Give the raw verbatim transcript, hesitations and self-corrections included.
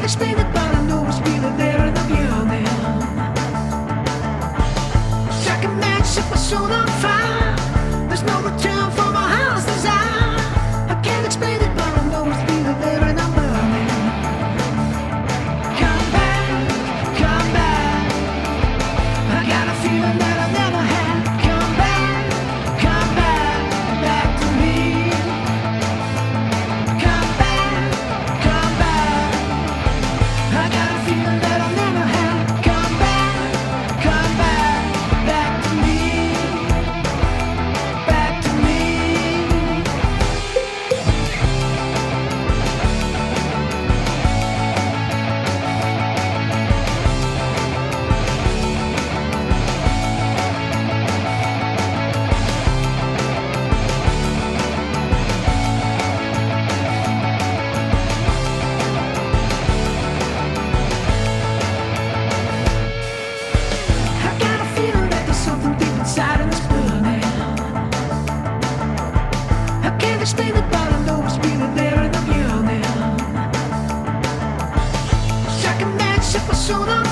can't explain it, but I know it's feeling there in the building. Strike a match, set my soul on fire. There's no return for my heart's desire. I can't explain it, but I know it's feeling there and I'm burning. Come back, come back. I got a feeling that I never had. Come back, come back, back to me. Come back, come back. I got a feeling that I never had. Come back, come back, back to me. Back to me. I got a feeling that there's something deep inside and it's burning. I can't explain it, but I know it's feeling there in the building. Strike a match, set my soul on